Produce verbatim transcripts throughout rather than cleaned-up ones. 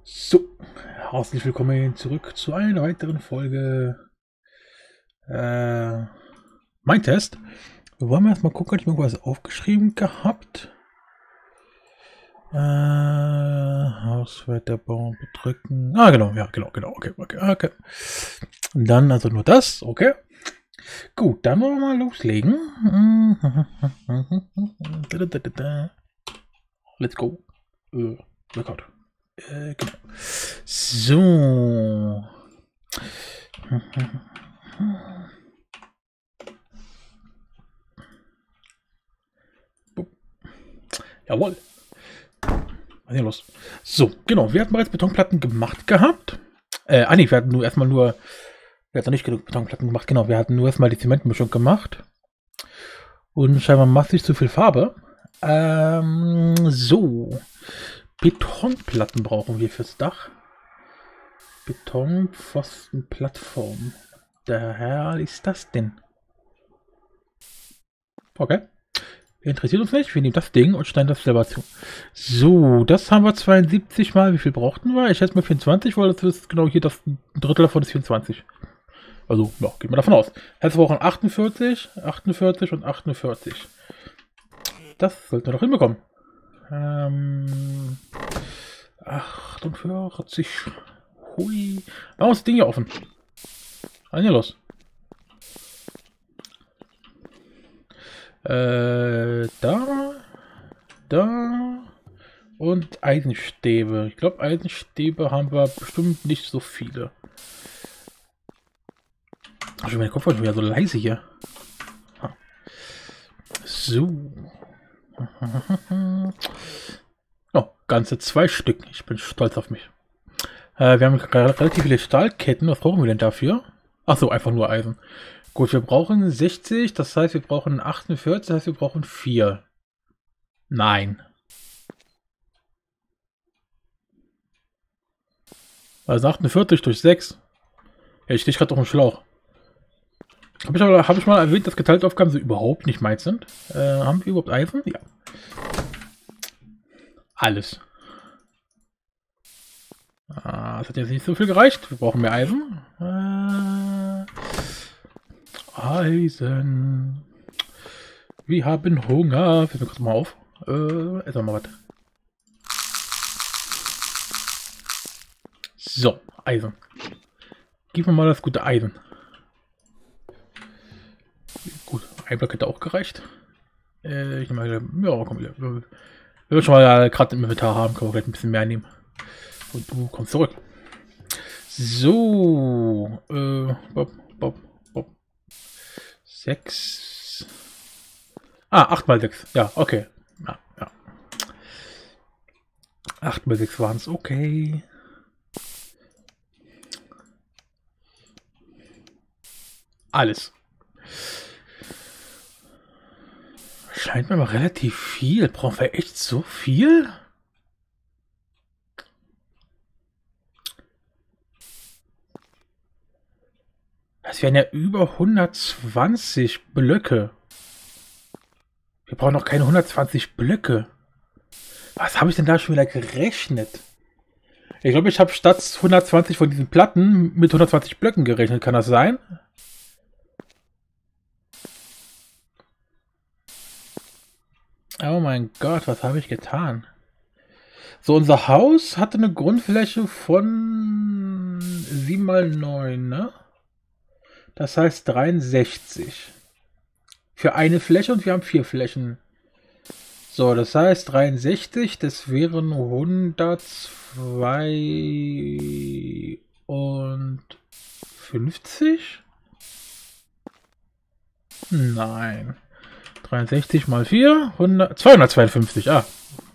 So, herzlich willkommen zurück zu einer weiteren Folge äh, Mein Test. Wir wollen erstmal gucken, ich habe irgendwas aufgeschrieben gehabt. Äh, Hauswetterbau bedrücken. Ah, genau, ja, genau, genau, okay, okay, okay. Und dann also nur das, okay. Gut, dann wollen wir mal loslegen. Let's go. Äh, Record. Äh, genau. So. Jawohl. Was ist denn los? So, genau. Wir hatten bereits Betonplatten gemacht gehabt. Äh, ah nee, wir hatten nur erstmal nur. Wir hatten nicht genug Betonplatten gemacht. Genau, wir hatten nur erstmal die Zementmischung gemacht. Und scheinbar massig zu viel Farbe. Ähm, so. Betonplatten brauchen wir fürs Dach. Betonpfostenplattform. Daher ist das denn? Okay. Interessiert uns nicht. Wir nehmen das Ding und schneiden das selber zu. So, das haben wir zweiundsiebzig mal. Wie viel brauchten wir? Ich schätze mal vierundzwanzig, weil das ist genau hier das ein Drittel davon ist vierundzwanzig. Also, ja, geht mal davon aus. Jetzt brauchen achtundvierzig, achtundvierzig und achtundvierzig. Das sollten wir doch hinbekommen. Ähm, achtundvierzig. Hui. Machen wir das Ding hier offen. Was ist hier los? Äh, da, da und Eisenstäbe. Ich glaube, Eisenstäbe haben wir bestimmt nicht so viele. Also mein Kopf war schon wieder so leise hier. So. Oh, ganze zwei Stück. Ich bin stolz auf mich. Äh, wir haben relativ viele Stahlketten. Was brauchen wir denn dafür? Achso, einfach nur Eisen. Gut, wir brauchen sechzig, das heißt, wir brauchen achtundvierzig, das heißt, wir brauchen vier. Nein. Also achtundvierzig durch sechs. Ja, ich stehe gerade auf dem Schlauch. Habe ich, aber, hab ich mal erwähnt, dass geteilte Aufgaben so überhaupt nicht meins sind? Äh, haben wir überhaupt Eisen? Ja. Alles. Ah, das hat jetzt nicht so viel gereicht. Wir brauchen mehr Eisen. Äh, Eisen. Wir haben Hunger. Fällt mir kurz mal auf. Äh, essen wir mal was. So, Eisen. Gib mir mal das gute Eisen. Gut, ein Block hätte auch gereicht. Äh, ich nehme mal, ja, komm, wir, wir, wir schon mal gerade im Inventar haben, können wir vielleicht ein bisschen mehr nehmen. Und du kommst zurück. So, äh, Bob, Bob, Bob. Sechs. Ah, acht mal sechs. Ja, okay. Ja, ja. acht mal sechs waren es, okay. Alles. Scheint mir mal relativ viel. Brauchen wir echt so viel? Das wären ja über hundertzwanzig Blöcke. Wir brauchen noch keine hundertzwanzig Blöcke. Was habe ich denn da schon wieder gerechnet? Ich glaube, ich habe statt hundertzwanzig von diesen Platten mit hundertzwanzig Blöcken gerechnet. Kann das sein? Oh mein Gott, was habe ich getan? So, unser Haus hatte eine Grundfläche von sieben mal neun, ne? Das heißt dreiundsechzig. Für eine Fläche und wir haben vier Flächen. So, das heißt dreiundsechzig, das wären hundertzweiundfünfzig? Nein. dreiundsechzig mal vier, hundert, zweihundertzweiundfünfzig, ah.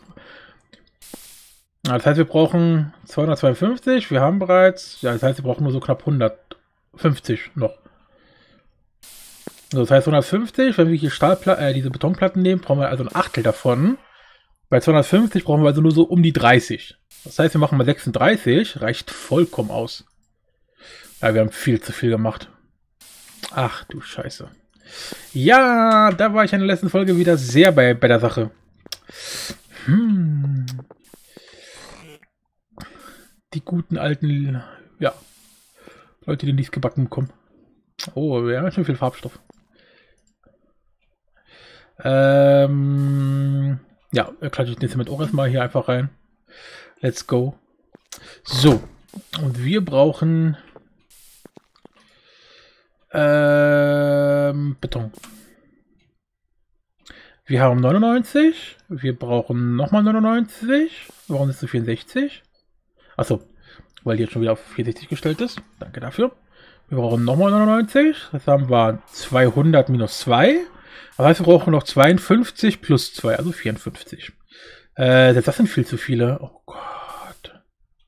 Das heißt, wir brauchen zweihundertzweiundfünfzig, wir haben bereits, ja, das heißt, wir brauchen nur so knapp hundertfünfzig noch. So, das heißt hundertfünfzig, wenn wir hier Stahlplatten, äh, diese Betonplatten nehmen, brauchen wir also ein Achtel davon. Bei zweihundertfünfzig brauchen wir also nur so um die dreißig. Das heißt, wir machen mal sechsunddreißig, reicht vollkommen aus. Ja, wir haben viel zu viel gemacht. Ach du Scheiße. Ja, da war ich in der letzten Folge wieder sehr bei, bei der Sache. Hm. guten alten, ja, Leute, die nichts gebacken bekommen. Oh, wir haben schon viel Farbstoff. Ähm, ja, klatsche ich jetzt mit auch erstmal hier einfach rein. Let's go. So, und wir brauchen ähm, Beton. Wir haben neunundneunzig. Wir brauchen nochmal neunundneunzig. Warum ist es vierundsechzig? Achso, weil die jetzt schon wieder auf vierundsechzig gestellt ist. Danke dafür. Wir brauchen nochmal neunundneunzig. Das haben wir zweihundert minus zwei. Das heißt, wir brauchen noch zweiundfünfzig plus zwei, also vierundfünfzig. Äh, das sind viel zu viele. Oh Gott.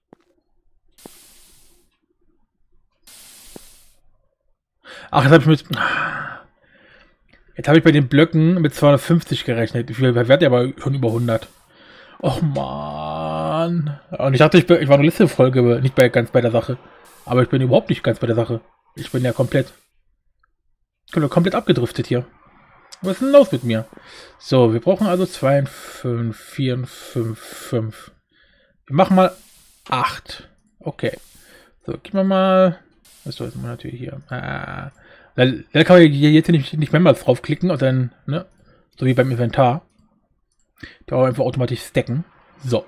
Ach, jetzt habe ich mit... Jetzt habe ich bei den Blöcken mit zweihundertfünfzig gerechnet. Ich werde aber schon über hundert. Och man. Und ich dachte, ich, bin, ich war eine Liste-Folge, nicht bei, ganz bei der Sache. Aber ich bin überhaupt nicht ganz bei der Sache. Ich bin ja komplett... komplett abgedriftet hier. Was ist denn los mit mir? So, wir brauchen also zwei, fünf, vier, fünf, fünf. Wir machen mal acht. Okay. So, gehen wir mal... Achso, jetzt sind wir natürlich hier. Ah. Da, da kann man hier jetzt nicht, nicht mehrmals draufklicken und dann, ne? So wie beim Inventar. Da auch einfach automatisch stacken. So.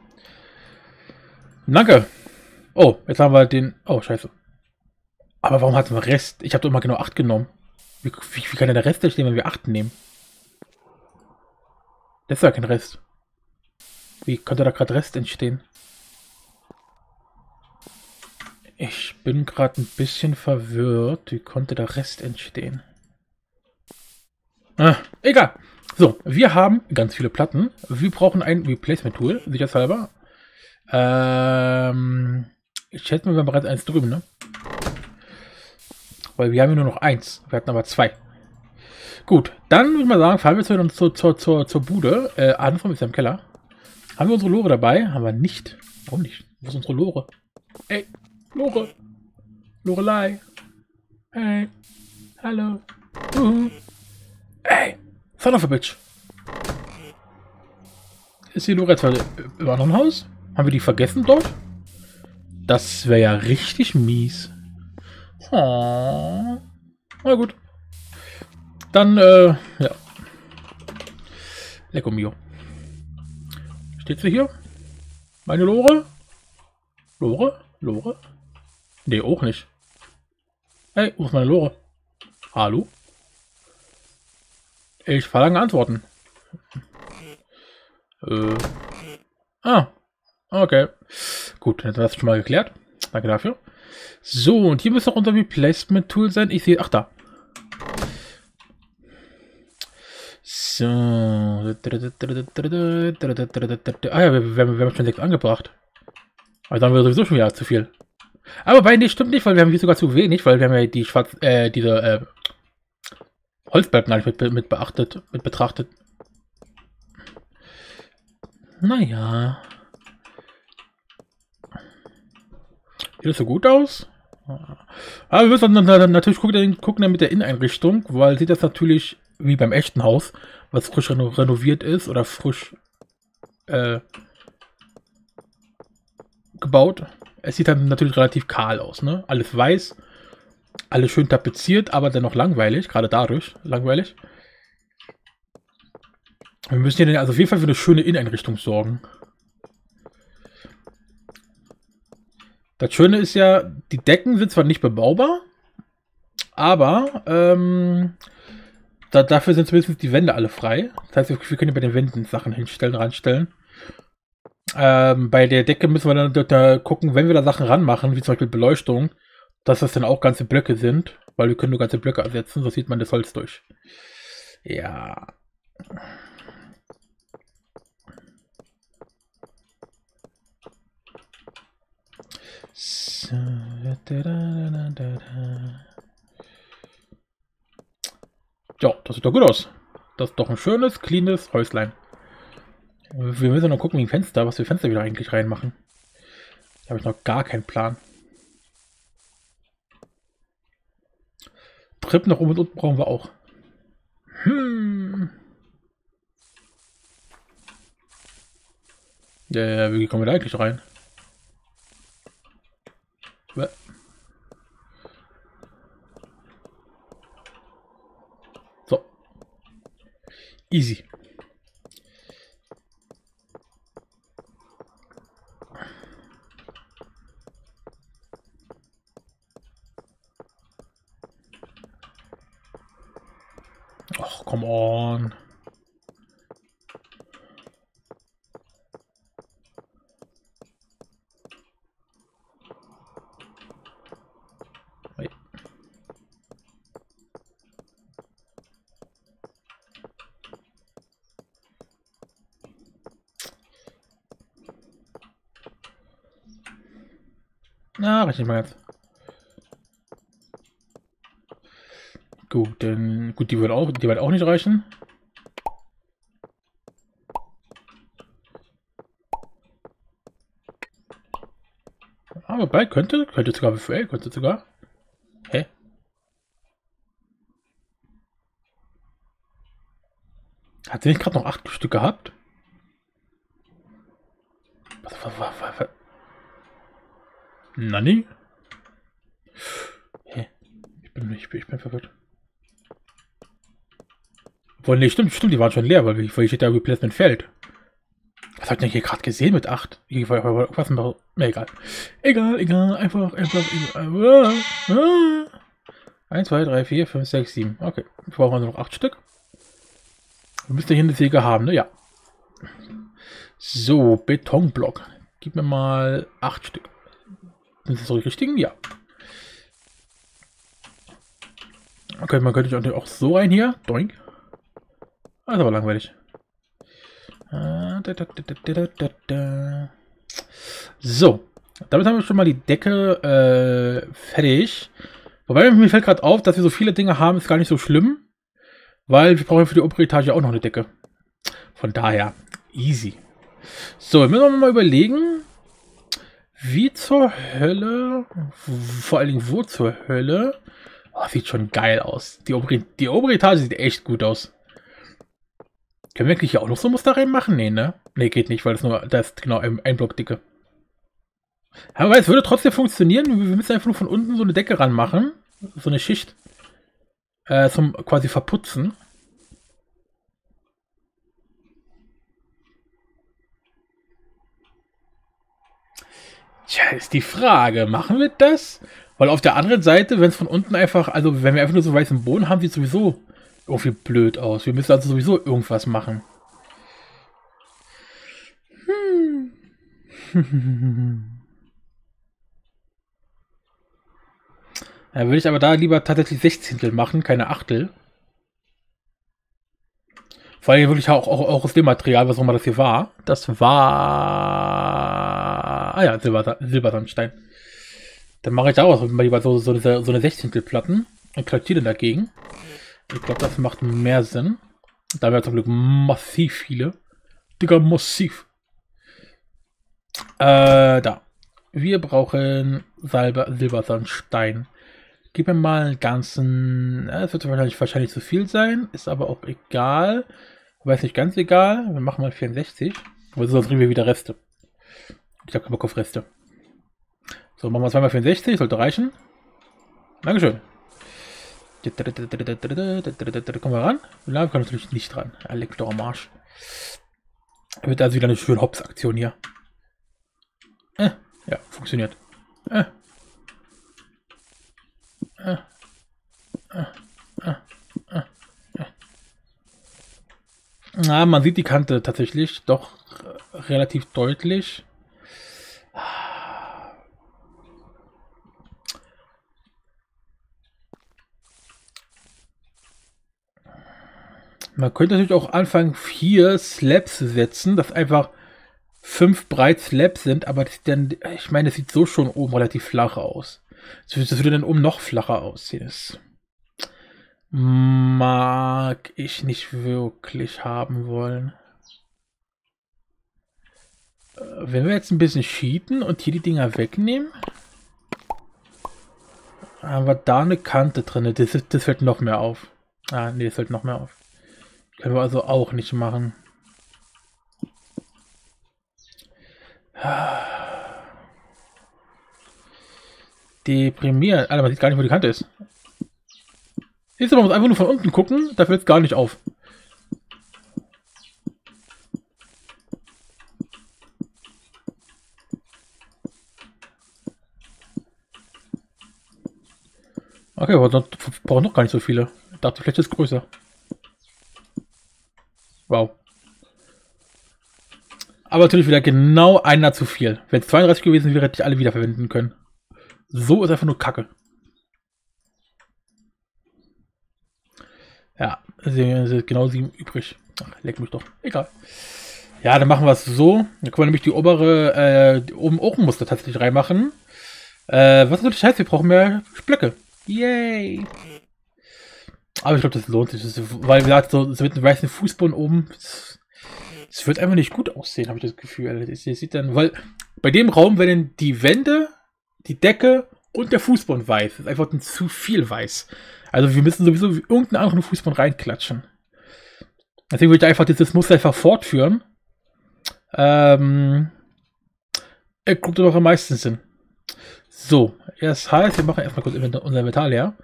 Danke. Oh, jetzt haben wir den... Oh, scheiße. Aber warum hatten wir Rest? Ich habe doch immer genau acht genommen. Wie, wie, wie kann denn der Rest entstehen, wenn wir acht nehmen? Das ist ja kein Rest. Wie konnte da gerade Rest entstehen? Ich bin gerade ein bisschen verwirrt. Wie konnte da Rest entstehen? Ah, egal. So, wir haben ganz viele Platten. Wir brauchen ein Replacement-Tool, sicherheitshalber. Ähm, ich schätze mal, wir haben bereits eins drüben, ne? Weil wir haben ja nur noch eins. Wir hatten aber zwei. Gut, dann würde ich mal sagen, fahren wir zu, zur, zur, zur, zur Bude. Äh, Anfang ist ja im Keller. Haben wir unsere Lore dabei? Haben wir nicht. Warum nicht? Wo ist unsere Lore? Ey, Lore. Lorelei. Hey. Hallo. Uh. Ey, son of a bitch. Ist die Lore jetzt im anderen Haus? Haben wir die vergessen dort? Das wäre ja richtig mies. Oh. Na gut. Dann, äh, ja. Lecco mio. Steht sie hier? Meine Lore? Lore? Lore? Nee, auch nicht. Hey, wo ist meine Lore? Hallo? Ich verlange Antworten. Äh. Ah. Okay. Gut, jetzt haben wir das schon mal geklärt. Danke dafür. So, und hier müsste auch unser Replacement-Tool sein. Ich sehe... Ach, da. So. Ah ja, wir, wir, wir haben schon sechs angebracht. Also dann haben wir sowieso schon wieder zu viel. Aber bei nee, stimmt nicht, weil wir haben hier sogar zu wenig, weil wir haben ja die schwarz, äh, diese äh, Holzbalken gar nicht mit, mit beachtet, mit betrachtet. Naja. Sieht das so gut aus? Aber wir müssen dann natürlich gucken, gucken dann mit der Inneneinrichtung, weil sieht das natürlich wie beim echten Haus, was frisch reno renoviert ist oder frisch äh, gebaut. Es sieht dann natürlich relativ kahl aus, ne? Alles weiß, alles schön tapeziert, aber dennoch langweilig, gerade dadurch langweilig. Wir müssen hier also auf jeden Fall für eine schöne Inneneinrichtung sorgen. Das Schöne ist ja, die Decken sind zwar nicht bebaubar, aber ähm, da, dafür sind zumindest die Wände alle frei. Das heißt, wir können hier bei den Wänden Sachen hinstellen, ranstellen. Ähm, bei der Decke müssen wir dann da gucken, wenn wir da Sachen ranmachen, wie zum Beispiel Beleuchtung, dass das dann auch ganze Blöcke sind, weil wir können nur ganze Blöcke ersetzen, so sieht man das Holz durch. Ja. So. Ja, das sieht doch gut aus. Das ist doch ein schönes, cleanes Häuslein. Wir müssen noch gucken, wie ein Fenster, was wir Fenster wieder eigentlich reinmachen. Da habe ich noch gar keinen Plan. Trip nach oben und unten brauchen wir auch. Hm. Ja, wie kommen wir da eigentlich rein? Easy. Ach, come on. Na, reicht nicht mal jetzt. Gut, dann gut, die wird auch, die wird auch nicht reichen. Aber bald könnte, könnte sogar für könnte sogar. Hä? Hat sie nicht gerade noch acht Stück gehabt? Was, was, was, was, was? Nani? Hä? Ich bin, ich bin, ich bin verwirrt. Obwohl, nee, stimmt, stimmt, die waren schon leer, weil ich, weil ich da Replacement fällt. Was hat denn hier gerade gesehen mit acht? Ich war, war, was war, nee, egal. Egal, egal, einfach, einfach, egal. eins, zwei, drei, vier, fünf, sechs, sieben. Okay, wir brauchen also noch acht Stück. Wir müssen hier eine Säge haben, ne? Ja. So, Betonblock. Gib mir mal acht Stück. Sind das so die richtigen? Ja. Okay, man könnte auch so rein hier. Doink. Das ist aber langweilig. So. Damit haben wir schon mal die Decke äh, fertig. Wobei mir fällt gerade auf, dass wir so viele Dinge haben, ist gar nicht so schlimm. Weil wir brauchen für die obere Etage auch noch eine Decke. Von daher, easy. So, jetzt müssen wir mal überlegen, wie zur Hölle, vor allen Dingen wo zur Hölle. Oh, sieht schon geil aus. Die obere, die obere Etage sieht echt gut aus. Können wir wirklich hier auch noch so Muster reinmachen? Nee, ne? Nee, geht nicht, weil das nur, das ist genau ein, ein Block dicke. Aber es würde trotzdem funktionieren. Wir müssen einfach nur von unten so eine Decke ranmachen. So eine Schicht. Äh, zum quasi Verputzen. Tja, ist die Frage, machen wir das? Weil auf der anderen Seite, wenn es von unten einfach, also wenn wir einfach nur so weißen Boden haben, sieht es sowieso irgendwie blöd aus. Wir müssen also sowieso irgendwas machen. Hm. Ja, würde ich aber da lieber tatsächlich Sechzehntel machen, keine Achtel. Vor allem wirklich auch, auch, auch aus dem Material, was auch immer das hier war. Das war... Ah ja, Silber, Silbersandstein. Dann mache ich daraus lieber so, so, so eine Sechzehntelplatten und klattiere dagegen. Ich glaube, das macht mehr Sinn. Da haben wir zum Glück massiv viele. Digga, massiv. Äh, da. Wir brauchen Silber, Silbersandstein. Gib mir mal einen ganzen... Es wird wahrscheinlich, wahrscheinlich zu viel sein. Ist aber auch egal. Aber ist nicht ganz egal. Wir machen mal vierundsechzig. Aber sonst kriegen wir wieder Reste. Ich habe keinen Bock auf Reste. So, machen wir zweimal vierundsechzig. Sollte reichen. Dankeschön. Kommen wir ran? Ja, wir können natürlich nicht ran. Er legt doch am Arsch. Wird also wieder eine schöne Hops-Aktion hier. Äh, ja, funktioniert. Äh. Äh. Äh. Äh. Äh. Na, man sieht die Kante tatsächlich doch relativ deutlich. Man könnte natürlich auch anfangen, vier Slabs zu setzen, dass einfach fünf breit Slabs sind, aber das dann, ich meine, es sieht so schon oben relativ flach aus. Das würde dann oben noch flacher aussehen. Das mag ich nicht wirklich haben wollen. Wenn wir jetzt ein bisschen cheaten und hier die Dinger wegnehmen, haben wir da eine Kante drin. Das, das fällt noch mehr auf. Ah, nee, das fällt noch mehr auf. Können wir also auch nicht machen. Deprimierend. Alter, man sieht gar nicht, wo die Kante ist. Siehst du, man muss einfach nur von unten gucken, da fällt es gar nicht auf. Okay, aber sonst brauchen noch gar nicht so viele. Ich dachte, vielleicht ist es größer. Wow. Aber natürlich wieder genau einer zu viel. Wenn es zweiunddreißig gewesen wäre, hätte ich alle wiederverwenden können. So ist einfach nur Kacke. Ja, sind genau sieben übrig. Ach, leck mich doch. Egal. Ja, dann machen wir es so. Dann können wir nämlich die obere, äh, die oben auch ein Muster tatsächlich reinmachen. Äh, was natürlich heißt, wir brauchen mehr Blöcke. Yay! Aber ich glaube, das lohnt sich. Das ist, weil, wie gesagt, so, so mit einem weißen Fußboden oben, es wird einfach nicht gut aussehen, habe ich das Gefühl. Das sieht dann, weil bei dem Raum werden die Wände, die Decke und der Fußboden weiß. Das ist einfach zu viel weiß. Also wir müssen sowieso irgendeinen anderen Fußboden reinklatschen. Deswegen würde ich einfach dieses Muster einfach fortführen. Ähm, er guckt doch am meisten Sinn. So, das heißt, wir machen erstmal kurz unser Inventar leer.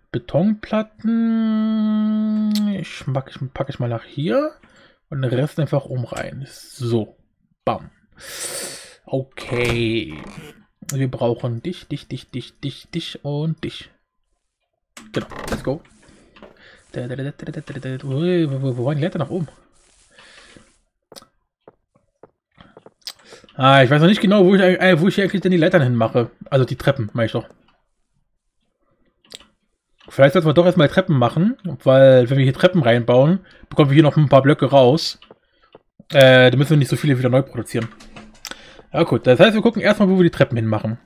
Betonplatten. Ich packe ich, pack ich mal nach hier. Und den Rest einfach um rein. So. Bam. Okay. Wir brauchen dich, dich, dich, dich, dich, dich und dich. Genau. Let's go. Wo waren die Leiter nach oben? Ah, ich weiß noch nicht genau, wo ich, äh, wo ich eigentlich denn die Leitern hinmache. Also die Treppen, meine ich doch. Vielleicht sollten wir doch erstmal Treppen machen, weil wenn wir hier Treppen reinbauen, bekommen wir hier noch ein paar Blöcke raus. Äh, da müssen wir nicht so viele wieder neu produzieren. Ja gut, das heißt, wir gucken erstmal, wo wir die Treppen hinmachen.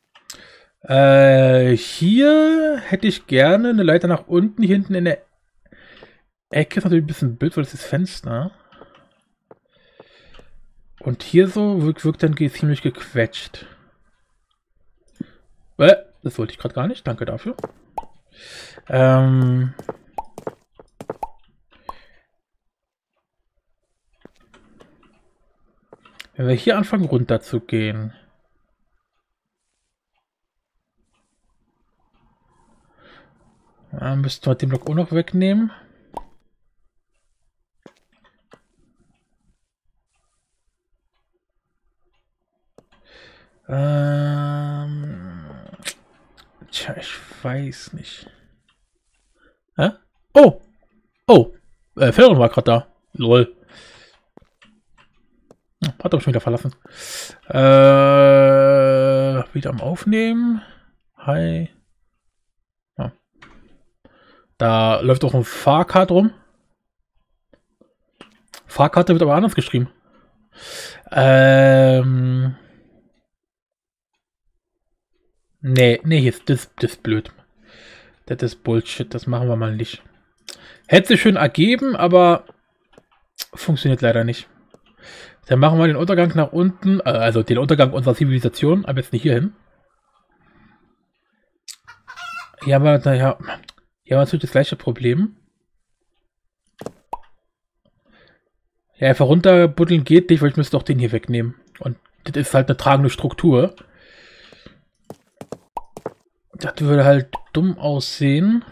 Äh, hier hätte ich gerne eine Leiter nach unten, hier hinten in der Ecke ist natürlich ein bisschen blöd, weil das ist Fenster. Und hier so wirkt, wirkt dann ziemlich gequetscht. Äh, das wollte ich gerade gar nicht. Danke dafür. Ähm. Wenn wir hier anfangen runter zu gehen. Dann müssten wir den Block auch noch wegnehmen. Ähm, tja, ich weiß nicht. Hä? Oh! Oh! Äh, Felron war gerade da. Lol. Hat er schon wieder verlassen. Äh, wieder am Aufnehmen. Hi. Ja. Da läuft auch ein Fahrkart rum. Fahrkarte wird aber anders geschrieben. Ähm. Nee, nee, jetzt das, das ist blöd. Das ist Bullshit, das machen wir mal nicht. Hätte sich schön ergeben, aber funktioniert leider nicht. Dann machen wir den Untergang nach unten, äh, also den Untergang unserer Zivilisation, aber jetzt nicht hier hin. Hier haben wir, naja, hier haben wir natürlich das gleiche Problem. Ja, einfach runterbuddeln geht nicht, weil ich müsste doch den hier wegnehmen. Und das ist halt eine tragende Struktur. Das würde halt dumm aussehen.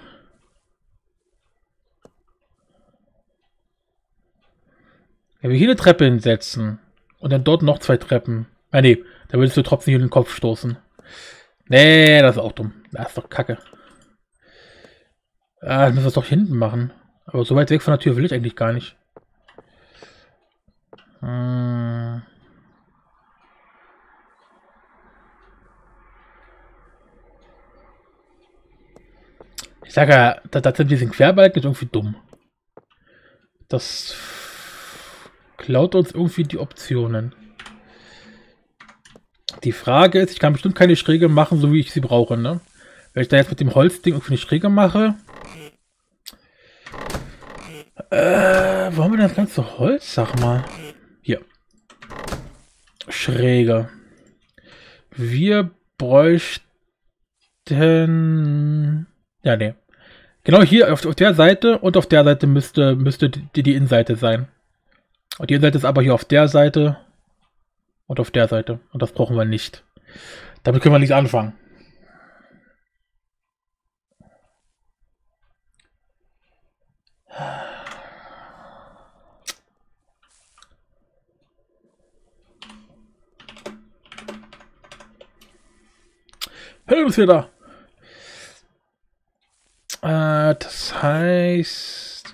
Wenn wir hier eine Treppe hinsetzen und dann dort noch zwei Treppen. Ah ne, da würdest du trotzdem hier in den Kopf stoßen. Nee, das ist auch dumm. Das ist doch kacke. Ah, das müssen wir doch hinten machen. Aber so weit weg von der Tür will ich eigentlich gar nicht. Hm. Ich sage ja, das sind diesen Querbalken ist irgendwie dumm. Das klaut uns irgendwie die Optionen. Die Frage ist, ich kann bestimmt keine Schräge machen, so wie ich sie brauche, ne? Wenn ich da jetzt mit dem Holzding irgendwie eine Schräge mache. Äh, wo haben wir denn das ganze Holz? Sag mal. Hier. Schräge. Wir bräuchten... Ja, ne. Genau hier auf, auf der Seite und auf der Seite müsste, müsste die, die Innenseite sein. Und die Innenseite ist aber hier auf der Seite und auf der Seite. Und das brauchen wir nicht. Damit können wir nicht anfangen. Hey, du bist wieder da. Äh, das heißt...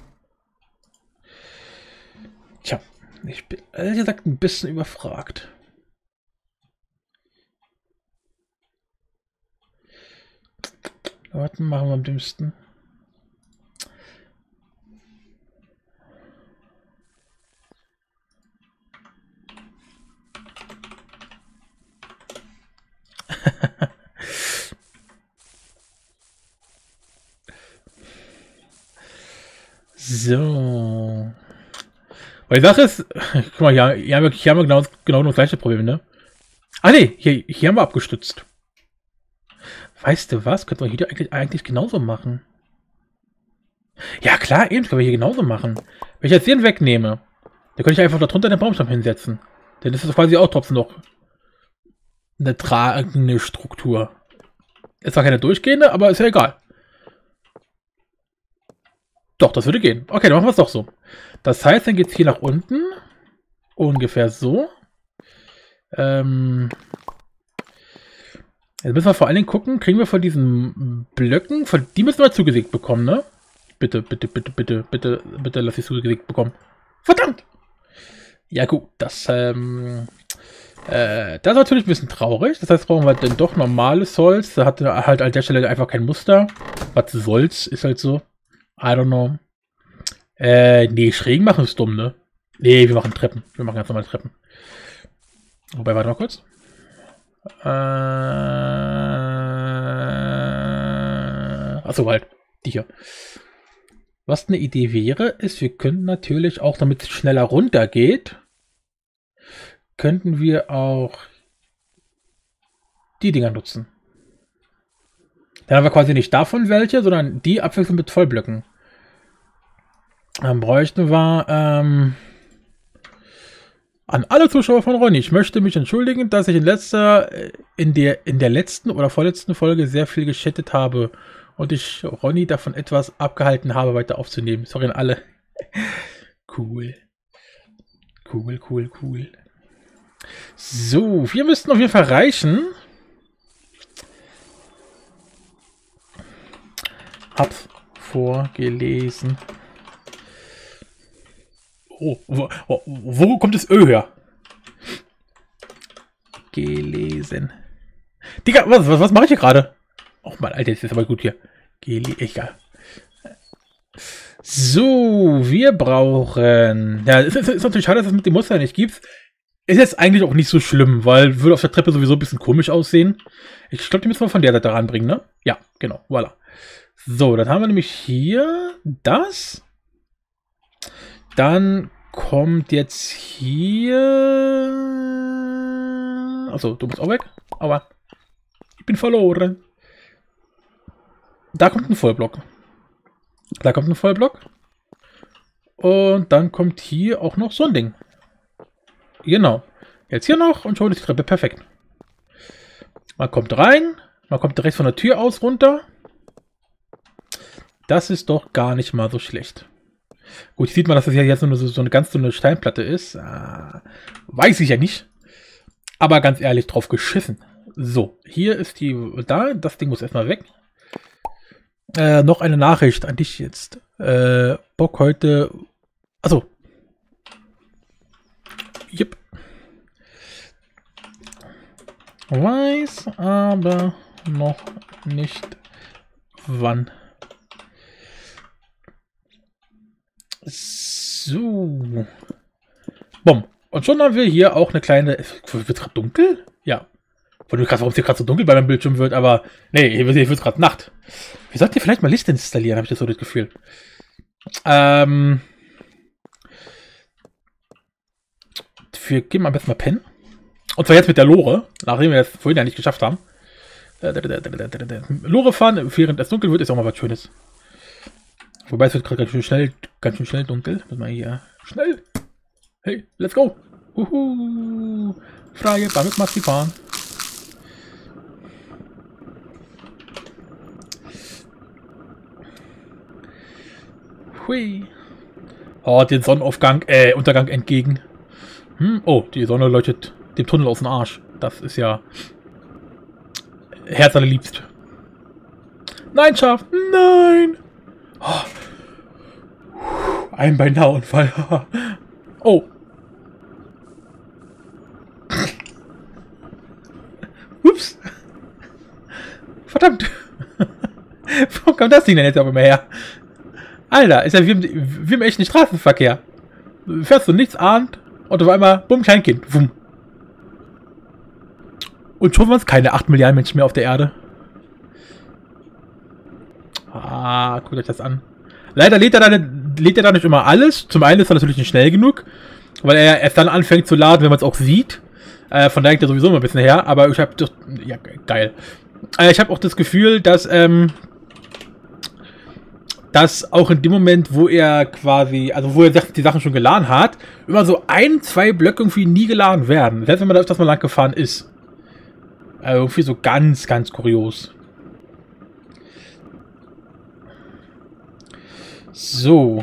Tja, ich bin ehrlich gesagt ein bisschen überfragt. Warten, machen wir am dümmsten. So. Weil die Sache ist, guck mal, hier, hier haben wir, hier haben wir genau, genau das gleiche Problem, ne? Ah ne, hier, hier haben wir abgestützt. Weißt du was? Könnten wir hier eigentlich, eigentlich genauso machen. Ja klar, eben können wir hier genauso machen. Wenn ich jetzt den wegnehme, dann könnte ich einfach darunter den Baumstamm hinsetzen. Denn das ist quasi auch trotzdem noch eine tragende Struktur. Ist zwar keine durchgehende, aber ist ja egal. Doch, das würde gehen. Okay, dann machen wir es doch so. Das heißt, dann geht es hier nach unten. Ungefähr so. Ähm... Jetzt müssen wir vor allen Dingen gucken, kriegen wir von diesen Blöcken, von, die müssen wir zugesägt bekommen, ne? Bitte, bitte, bitte, bitte, bitte, bitte lass ich zugesägt bekommen. Verdammt! Ja gut, das, ähm, äh, das ist natürlich ein bisschen traurig. Das heißt, brauchen wir dann doch normales Holz. Da hat er halt an der Stelle einfach kein Muster. Was soll's, ist halt so. I don't know. Äh, nee, schräg machen ist dumm, ne? Nee, wir machen Treppen. Wir machen ganz normal Treppen. Wobei, warte mal kurz. Äh, achso, halt. Die hier. Was eine Idee wäre, ist, wir könnten natürlich auch, damit es schneller runter geht, könnten wir auch die Dinger nutzen. Dann haben wir quasi nicht davon welche, sondern die abwechselnd mit Vollblöcken. Dann bräuchten wir, ähm, an alle Zuschauer von Ronny, ich möchte mich entschuldigen, dass ich in letzter, in der, in der letzten oder vorletzten Folge sehr viel geschattet habe und ich Ronny davon etwas abgehalten habe, weiter aufzunehmen. Sorry an alle. Cool. Cool, cool, cool. So, wir müssten auf jeden Fall reichen. Hab's vorgelesen. Oh, wo, wo, wo kommt das Ö her? Gelesen. Digga, was, was, was mache ich hier gerade? Oh Mann, Alter, das ist aber gut hier. Gele Egal. So, wir brauchen... Ja, es ist, ist natürlich schade, dass es mit dem Muster nicht gibt. Ist jetzt eigentlich auch nicht so schlimm, weil würde auf der Treppe sowieso ein bisschen komisch aussehen. Ich glaube, die müssen wir von der Seite ranbringen, ne? Ja, genau, voilà. So, dann haben wir nämlich hier das... Dann kommt jetzt hier... Achso, du bist auch weg. Aber ich bin verloren. Da kommt ein Vollblock. Da kommt ein Vollblock. Und dann kommt hier auch noch so ein Ding. Genau. Jetzt hier noch und schon ist die Treppe perfekt. Man kommt rein. Man kommt direkt von der Tür aus runter. Das ist doch gar nicht mal so schlecht. Gut, sieht man, dass das ja jetzt nur so, so eine ganz dünne Steinplatte ist. Ah, weiß ich ja nicht. Aber ganz ehrlich, drauf geschissen. So, hier ist die... Da, das Ding muss erstmal weg. Äh, noch eine Nachricht an dich jetzt. Äh, Bock heute... Achso. Yep. Weiß aber noch nicht wann. So. Bumm. Und schon haben wir hier auch eine kleine... Wird es gerade dunkel? Ja. Warum es hier gerade so dunkel bei meinem Bildschirm wird, aber... Nee, hier wird es gerade Nacht. Wir sollten hier vielleicht mal Licht installieren, habe ich das so das Gefühl. Ähm... Wir gehen am besten mal pennen. Und zwar jetzt mit der Lore, nachdem wir das vorhin ja nicht geschafft haben. Lore fahren, während es dunkel wird, ist auch mal was Schönes. Wobei es wird gerade ganz schön schnell, ganz schön schnell dunkel. Muss man hier schnell. Hey, let's go. Uhu. Freie Bahn mit Marzipan. Hui. Oh, den Sonnenaufgang, äh, Untergang entgegen. Hm, oh, die Sonne leuchtet dem Tunnel aus dem Arsch. Das ist ja Herz allerliebst. Nein, Schaf. Nein. Oh. Ein beinahe Unfall. Oh. Ups. Verdammt. Wo kommt das Ding denn jetzt auch immer her? Alter, ist ja wie im, wie im echten Straßenverkehr. Du fährst du nichts ahnt und auf einmal, bumm, Kleinkind. Wumm. Und schon waren es keine acht Milliarden Menschen mehr auf der Erde. Ah, guckt euch das an. Leider lädt er, da nicht, lädt er da nicht immer alles. Zum einen ist er natürlich nicht schnell genug, weil er erst dann anfängt zu laden, wenn man es auch sieht. Äh, von daher geht er sowieso immer ein bisschen her, aber ich habe doch... Ja, geil. Äh, ich habe auch das Gefühl, dass... Ähm, dass auch in dem Moment, wo er quasi, also wo er die Sachen schon geladen hat, immer so ein, zwei Blöcke irgendwie nie geladen werden. Selbst wenn man da öfters mal lang gefahren ist. Also irgendwie so ganz, ganz kurios. So.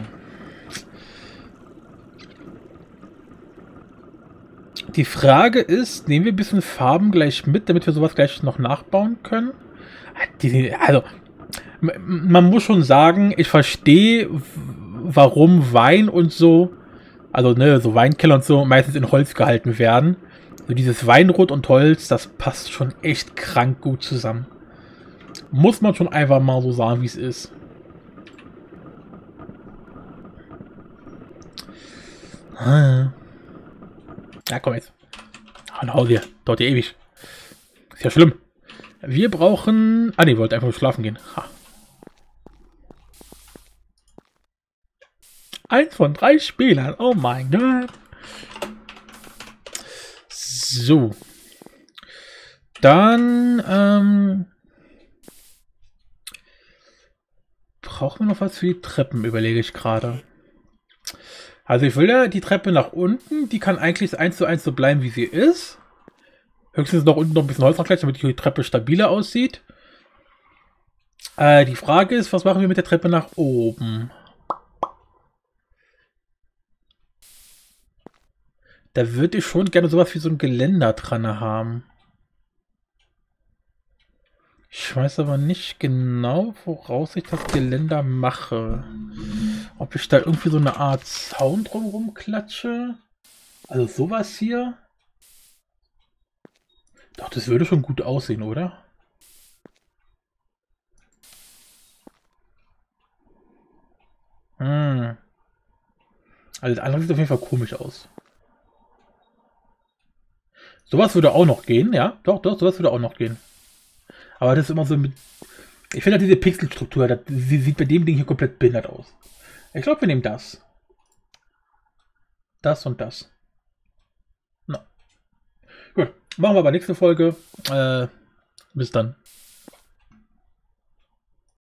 Die Frage ist, nehmen wir ein bisschen Farben gleich mit, damit wir sowas gleich noch nachbauen können? Also... Man muss schon sagen, ich verstehe, warum Wein und so, also ne, so Weinkeller und so meistens in Holz gehalten werden. So dieses Weinrot und Holz, das passt schon echt krank gut zusammen. Muss man schon einfach mal so sagen, wie es ist. Ja, komm jetzt. Nach Hause hier. Dauert ja ewig. Ist ja schlimm. Wir brauchen... Ah, ne, wollte einfach nur schlafen gehen. Ha. Eins von drei Spielern. Oh mein Gott. So. Dann, ähm... brauchen wir noch was für die Treppen, überlege ich gerade. Also ich will ja die Treppe nach unten. Die kann eigentlich eins zu eins so bleiben, wie sie ist. Höchstens noch unten noch ein bisschen Holz noch gleich, damit die Treppe stabiler aussieht. Äh, die Frage ist, was machen wir mit der Treppe nach oben? Da würde ich schon gerne sowas wie so ein Geländer dran haben. Ich weiß aber nicht genau, woraus ich das Geländer mache. Ob ich da irgendwie so eine Art Zaun drumherum klatsche? Also sowas hier? Doch, das würde schon gut aussehen, oder? Hm. Also das andere sieht auf jeden Fall komisch aus. Sowas würde auch noch gehen, ja. Doch, doch, sowas würde auch noch gehen. Aber das ist immer so mit... Ich finde halt diese Pixelstruktur, das, sie sieht bei dem Ding hier komplett behindert aus. Ich glaube, wir nehmen das. Das und das. Na. Gut, machen wir aber nächste Folge. Äh, bis dann.